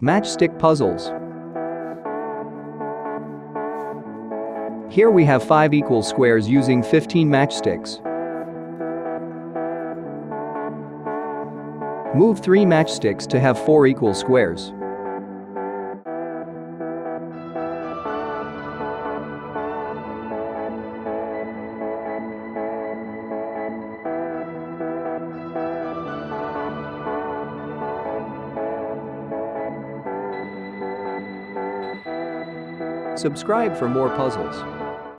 Matchstick puzzles. Here we have 5 equal squares using 15 matchsticks. Move 3 matchsticks to have 4 equal squares. Subscribe for more puzzles.